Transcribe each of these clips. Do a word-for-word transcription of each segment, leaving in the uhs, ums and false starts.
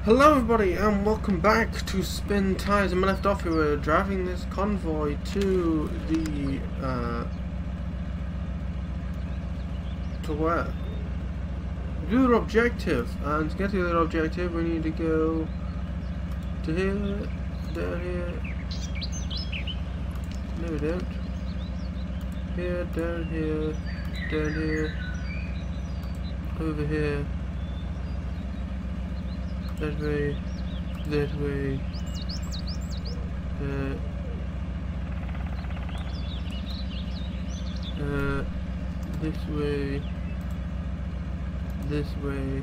Hello everybody and welcome back to Spin Tires. And we left off, we were driving this convoy to the uh, to where? The other objective, and to get to the other objective we need to go to here, down here, no we don't, here, down here, down here, over here, that way, that way, uh, uh, this way, this way,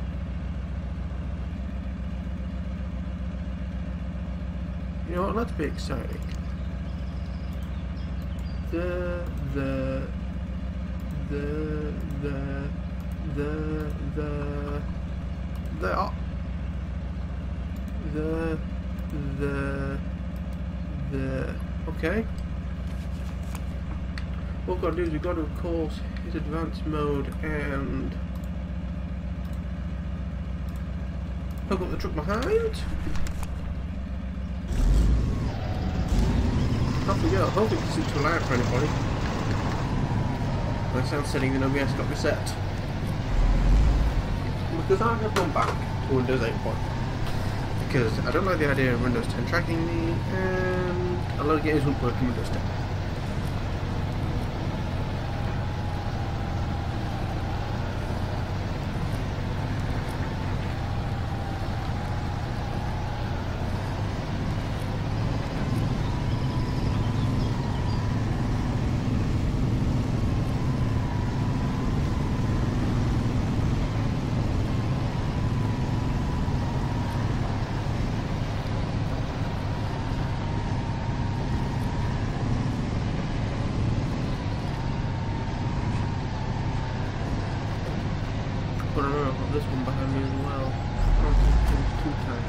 you know what, let's be exciting. The, the, the, the, the, the, the, oh. The, the, the, okay. What we've got to do is we've got to, of course, hit advanced mode and hook up the truck behind. Off we go. Hopefully this isn't too loud for anybody. My sound setting in O B S got reset. Because I have gone back to Windows eight point. Because I don't like the idea of Windows ten tracking me, and a lot of games won't work in Windows ten. But I don't know, I've got this one behind me as well. I don't think it's too tight.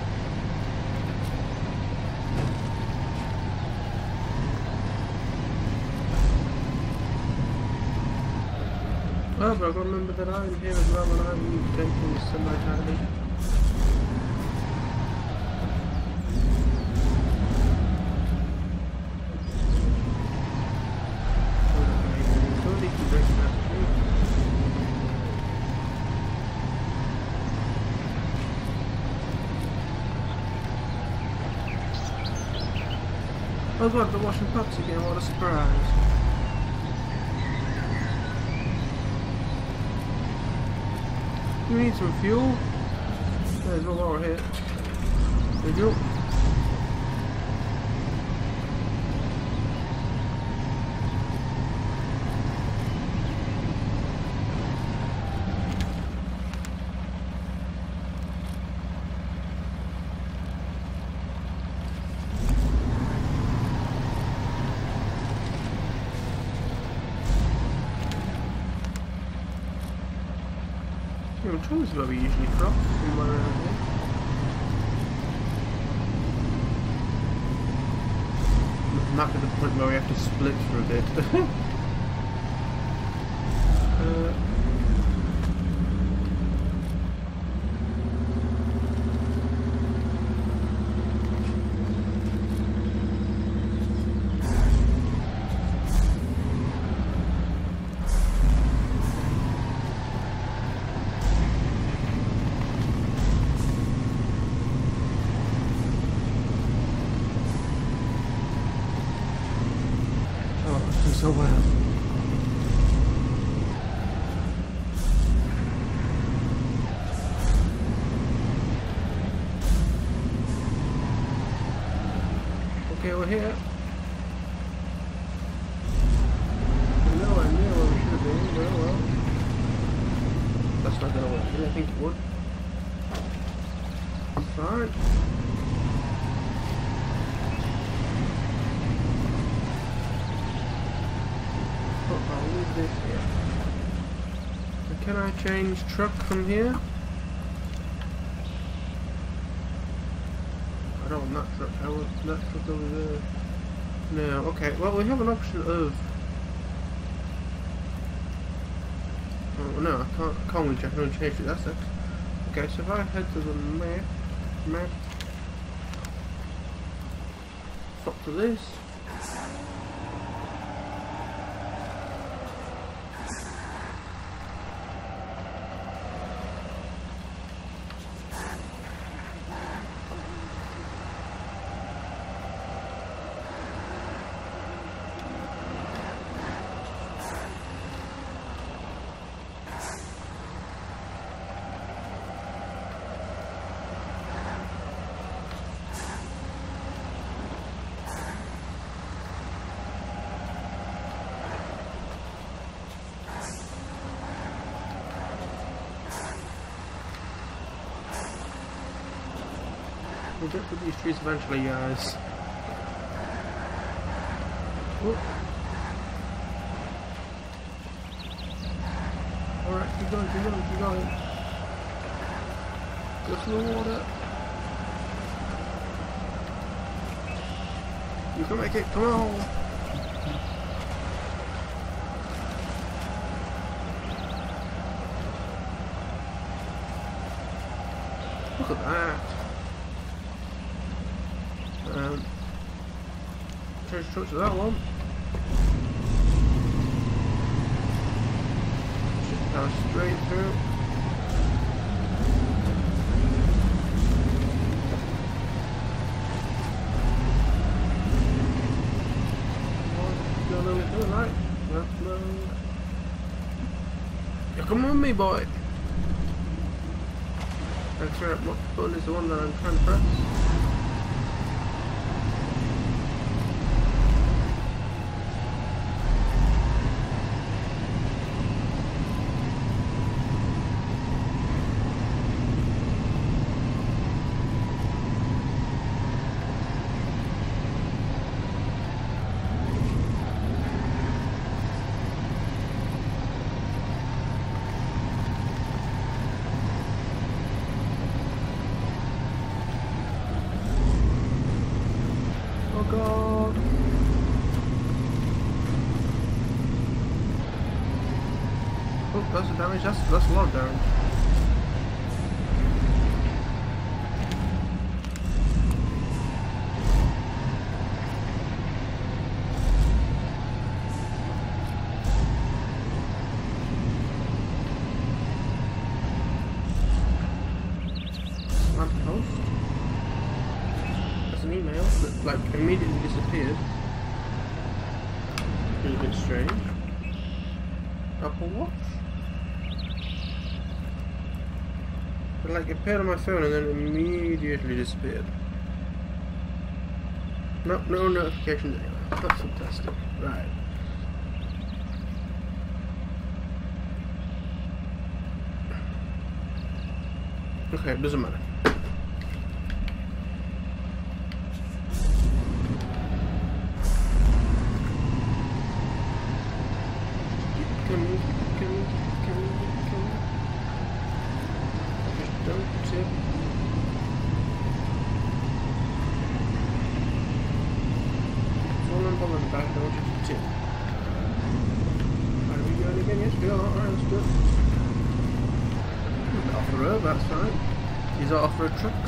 Oh, but I've got to remember that I'm here as well, and I'm taking semi-tightly. Oh god, the washing pots again, what a surprise. We need some fuel. There's no more here. There you go. Yeah, which one is where we usually drop somewhere around here. The map at the point where we have to split for a bit. uh, so well. Okay, we're here. We're nowhere near where we should have been. Well, well. That's not gonna work. I didn't think it would. It's fine. I'll leave this here. So can I change truck from here? I don't want that truck. I want that truck over there. No, okay. Well, we have an option of. Oh no, I can't. I can't really check. I don't change it. That's it. Okay, so if I head to the map, map, swap to this. We'll get to these trees eventually, guys. Oh. Alright, keep going, keep going, keep going. Go to the water. You can make it, come on! Look at that! Um, change truck to that one. Just power straight through. Go a little bit to the right. Left load. You're coming with me, boy. Make sure what button is the one that I'm trying to press. God. Oh, that's the damage. That's that's a lot of damage. Lamppost. That's an email that like immediately disappeared. It's a bit strange. Apple Watch. It like appeared on my phone and then immediately disappeared. No, no notifications anyway. That's fantastic. Right. Okay, it doesn't matter. Off-road, that's fine. These are off-road trucks.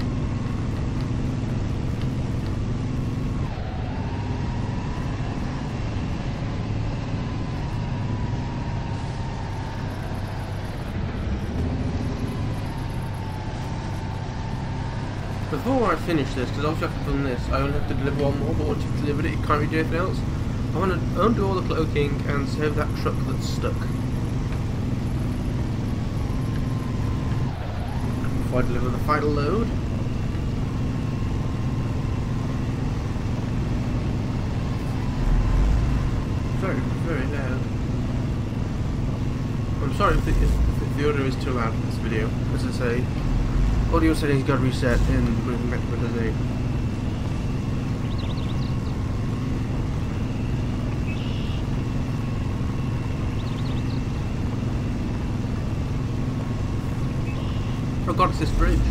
Before I finish this, because obviously I've done this, I only have to deliver one more, but once you've delivered it, you can't really do anything else. I want to undo all the cloaking and save that truck that's stuck. Before I deliver the final load. Very, very loud. I'm sorry if the, if the audio is too loud for this video. As I say, audio settings got reset in moving back to Windows eight. Oh god, it's this bridge.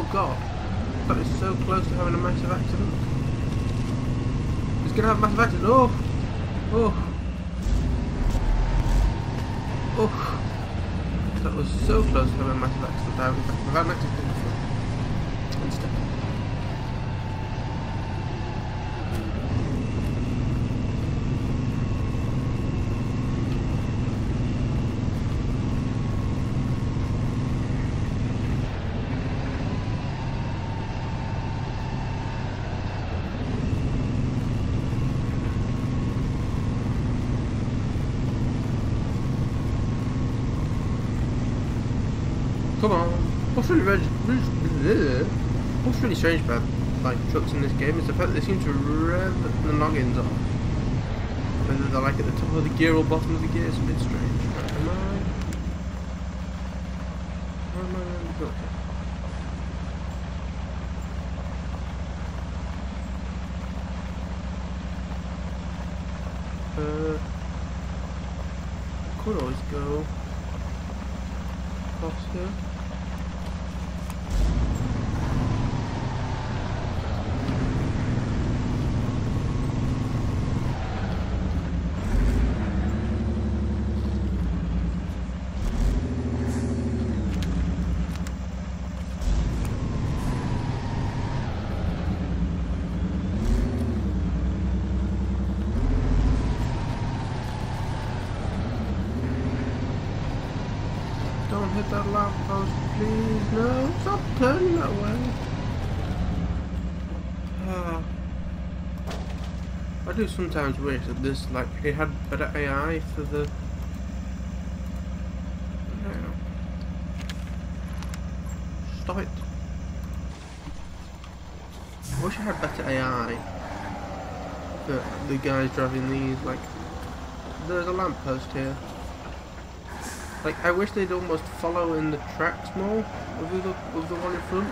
Oh god. That is so close to having a massive accident. It's gonna have a massive accident. Oh! Oh! Oh! That was so close to having a massive accident. I've had an accident before. Instead. Come on. What's really, really, what's really strange about like trucks in this game is the fact that they seem to rev the noggins off. Whether they're like at the top of the gear or bottom of the gear, it's a bit strange. Right, am I? Where am I going to go? Uh, I could always go across here. Don't hit that lamppost, please. No, stop turning that way. Ah. I do sometimes wish that this, like, it had better A I for the. No. Stop it. I wish I had better A I for the guys driving these. Like, there's a lamppost here. Like, I wish they'd almost follow in the tracks more of the, of the one in front.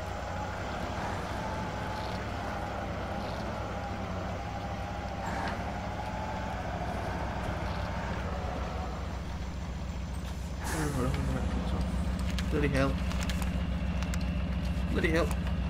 Bloody hell. Bloody hell.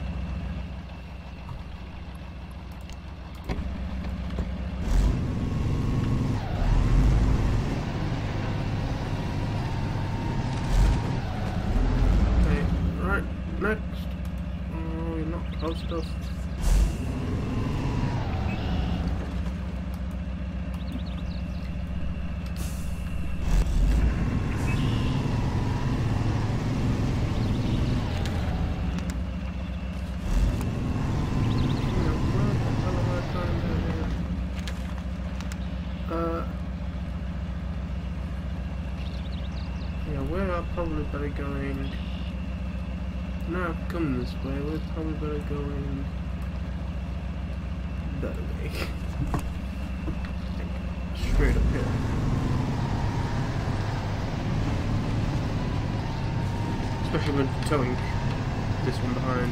Next. Oh, you're not close enough. Uh, yeah, where are probably better going? No, I've come this way. We're probably better going that way. Straight up here. Especially when towing this one behind.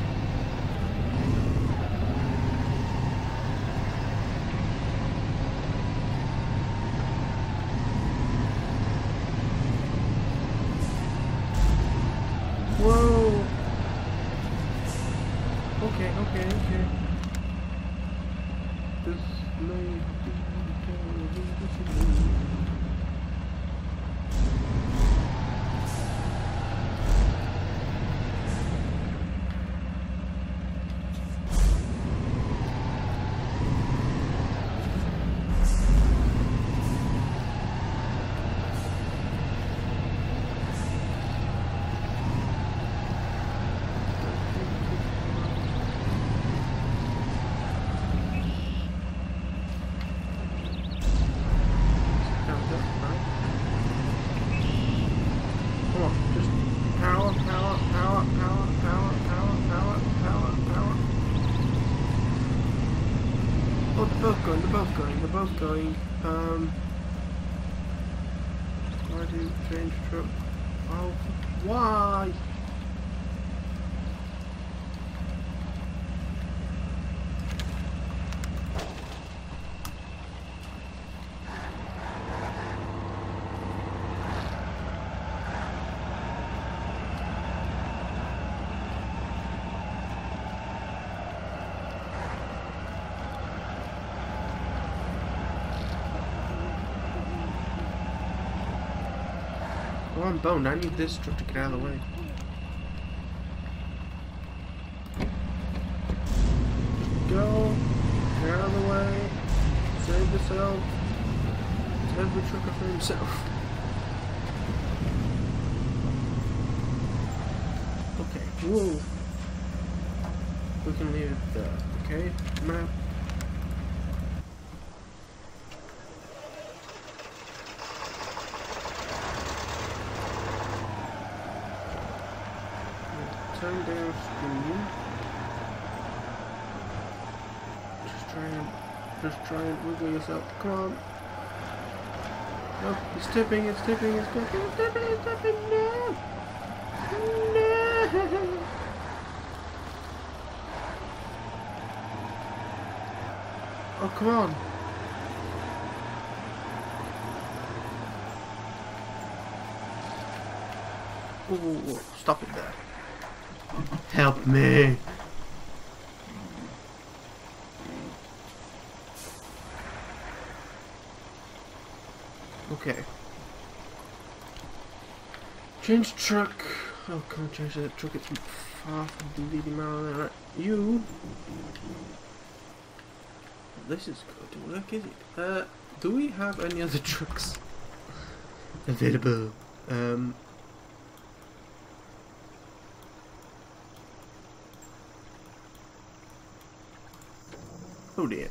Whoa! Okay, okay, okay. This may be both going, they're both going, they're both going. Um, why do you change truck? Oh, why? Come on, Bone, I need this truck to get out of the way. Go. Get out of the way. Save yourself. It's every trucker for himself. Okay, whoa. We can leave it there. Okay, map. Turn down screen. Just try and, just try and wiggle yourself. Come on. No, it's tipping, it's tipping, it's tipping, it's tipping, it's tipping. No! No! Oh, come on. Whoa, whoa, whoa. Stop it there. Help me. Okay. Change truck. Oh, can't change that truck. It's far from the leading mile there. Right. You. This is going to work, is it? Uh, do we have any other trucks available? Um. Oh dear.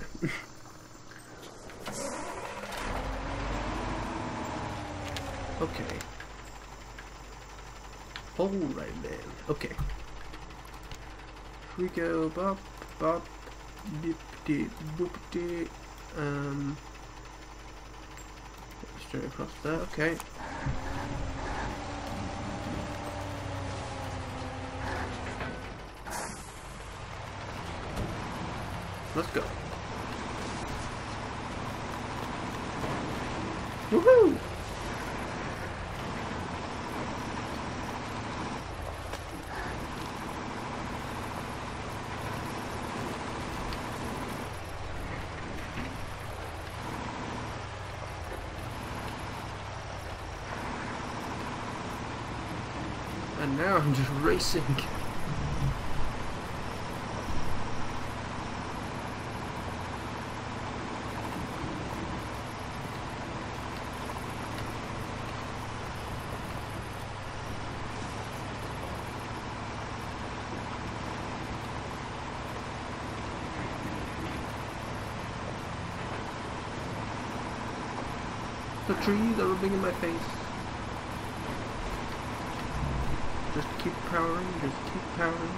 Okay. Alright then. Okay. If we go bop, bop, dip, dip, boop, dip, um, straight across there, okay. Let's go. Woohoo! And now I'm just racing. The trees are rubbing in my face. Just keep powering, just keep powering.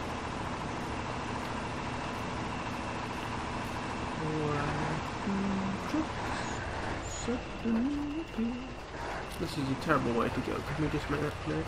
This is a terrible way to go. Can we just make that clear?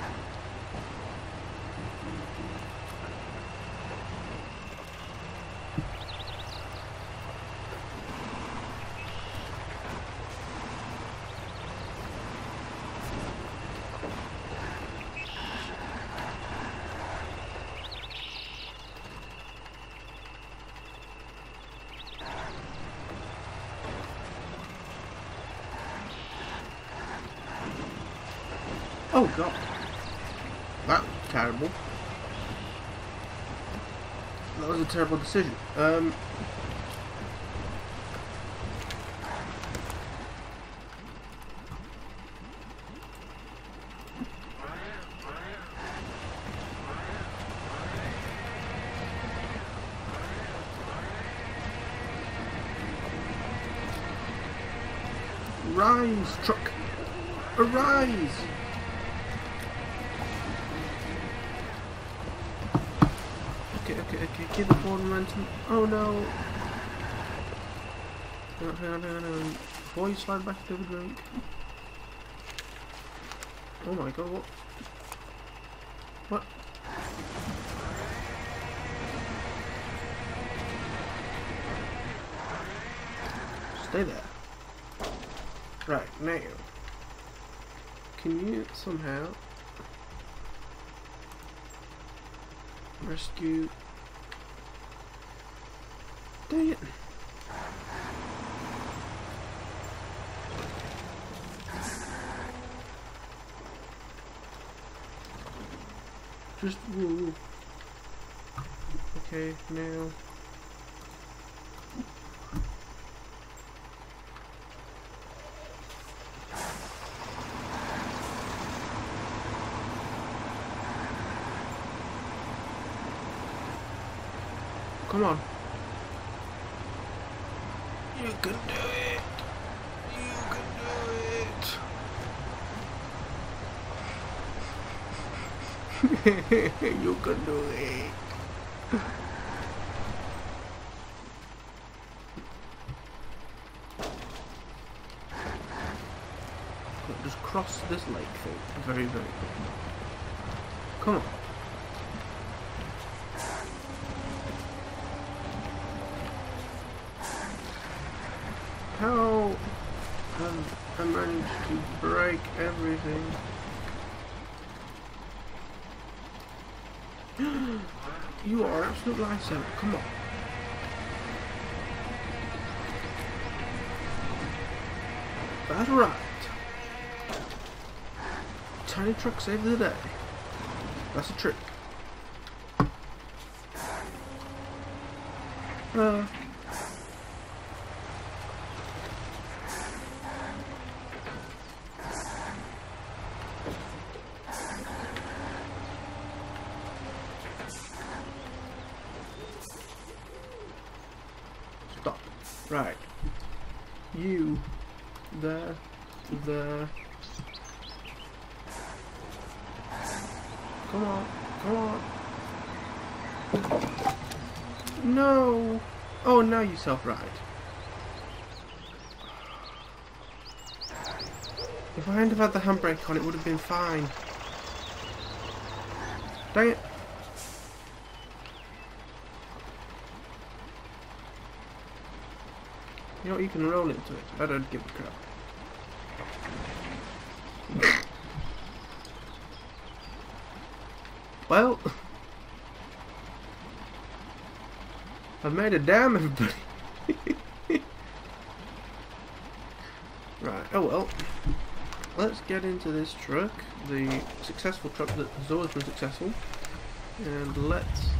Oh god, that was terrible. That was a terrible decision. Um, rise, truck, arise! Okay, okay, okay, keep the forward momentum. Oh no! Hang on, hang on, hang on, hang on. Before you slide back to the drink. Oh my god, what? What? Stay there. Right, now. Can you somehow rescue? Dang it. Just woo. Okay, now. Come on. You can do it. You can do it. You can do it. Just cross this lake thing very, very quickly. Come on. How have I managed to break everything? You are an absolute lifesaver. Come on. That's right. Tiny truck save the day. That's a trick. Uh. Stop. Right. You. There. There. Come on. Come on. No. Oh, now you self-ride. If I hadn't have had the handbrake on, it would have been fine. Dang it. You know, you can roll into it. I don't give a crap. Well, I've made a dam, everybody. Right, oh well. Let's get into this truck, the successful truck that has always been successful, and let's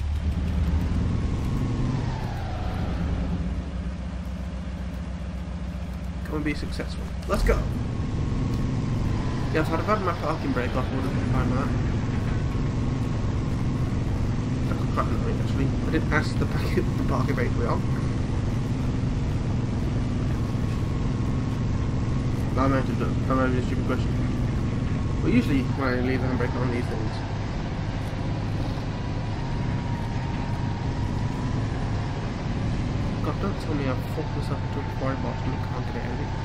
go and be successful. Let's go. Yeah, if I'd have had my parking brake off, I would have been fine with that. That's quite annoying, actually. I didn't ask the, the parking brake to be on. I might have done. That might be a stupid question. But usually, when I leave the handbrake on these things, God, don't tell me I've fucked myself into a quarry box and I can't get out of it.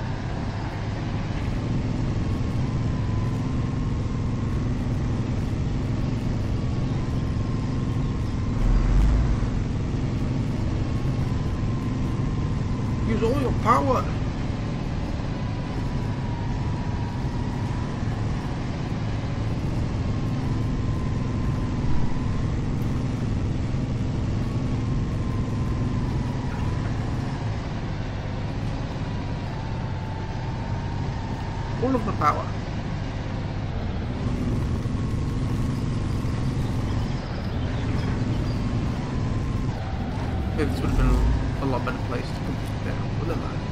Use all your power! All of the power. Maybe this would have been a lot better place to put it down, but never mind.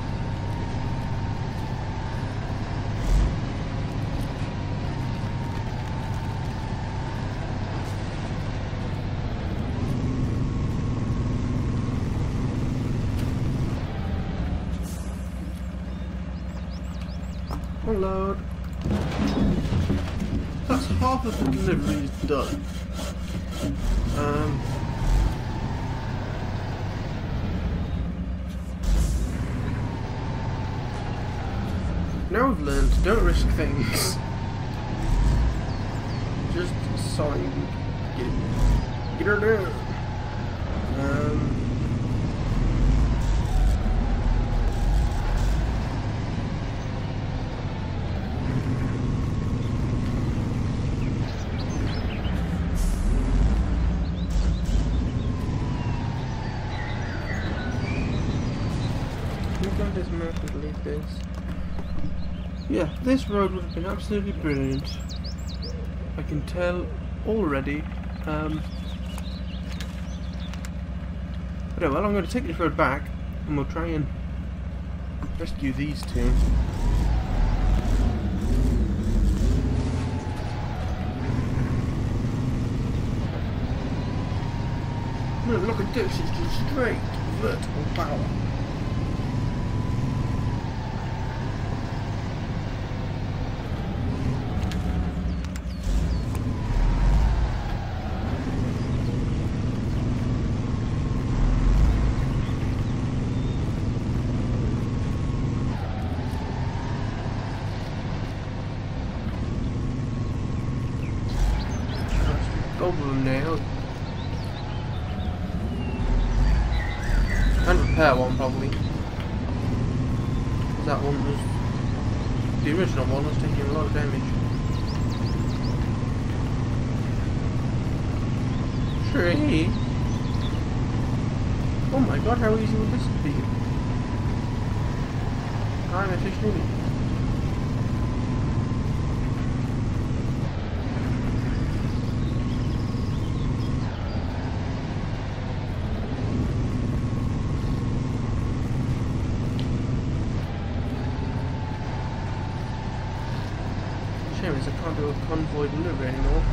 Unload. That's half of the delivery is done. Um, now I've learned, don't risk things. Just sign. Get, get her down. Um, This map would leave this. Yeah, this road would have been absolutely brilliant. I can tell already. Um, but yeah, well, I'm going to take this road back, and we'll try and rescue these two. Look at this, it's just straight vertical power. Go over them now. And repair one probably. That one was the original one was taking a lot of damage. Tree. Oh my god, how easy would this be? I'm a fish newbie. Shame is I can't do a convoy delivery anymore.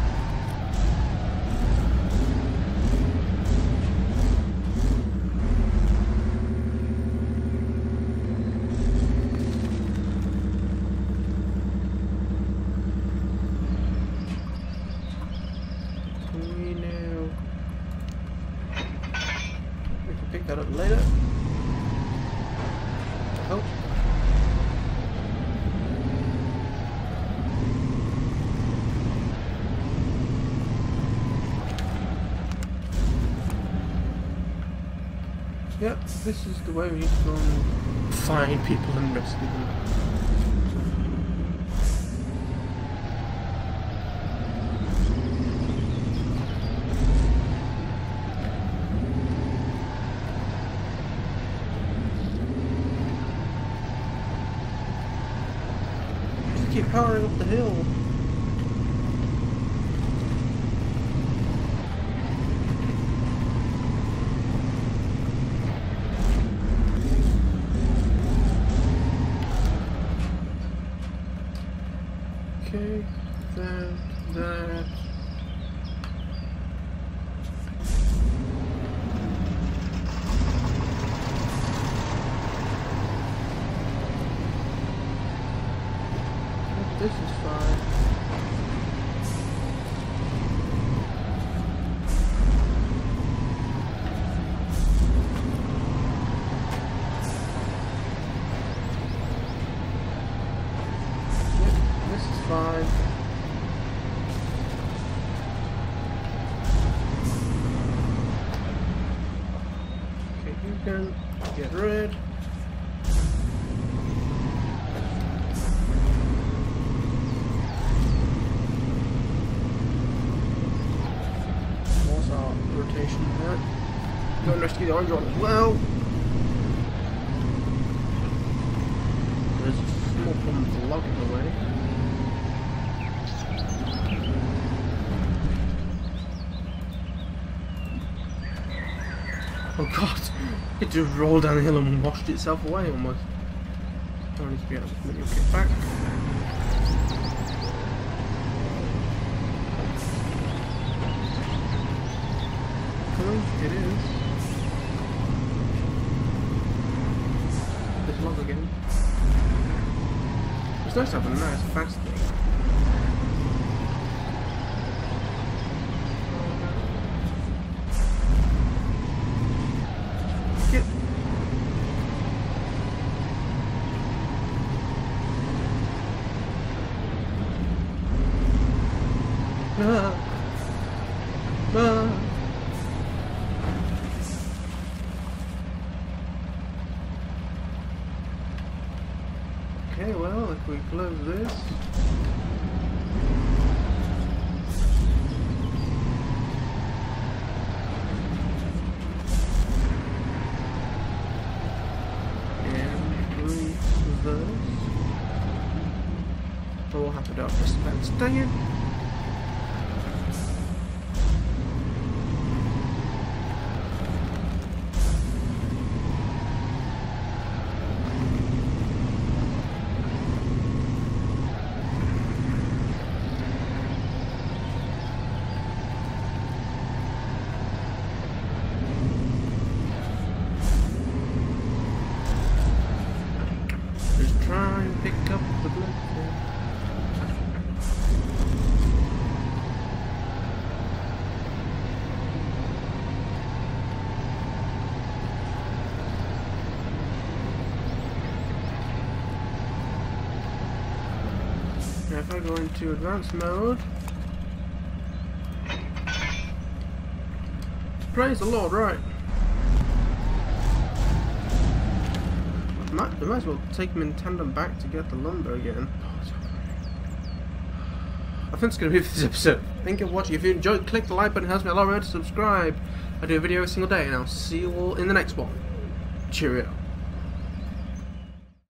We know we can pick that up later. I hope. Yep, this is the way we need to go and find people and rescue them. Just keep powering up the hill. Okay, that, that. This is fine. Fine. Okay, you can get rid. What's our rotation there? Go and rescue the orange one as well. There's a small problem with the log in the way. Oh god, it just rolled down the hill and washed itself away almost. I need to be able to make it back. Coming, it is. This log again. It's nice to have a nice fast thing. Ah. Ah. Okay, well, if we close this. And reverse. What will happen after this event? Dang it. and pick up the blood. Now if I go into advanced mode, praise the Lord, right? I might, I might as well take them in tandem back to get the lumber again. I think it's going to be for this episode. Thank you for watching. If you enjoyed, click the like button. It helps me a lot. Remember to subscribe. I do a video every single day, and I'll see you all in the next one. Cheerio.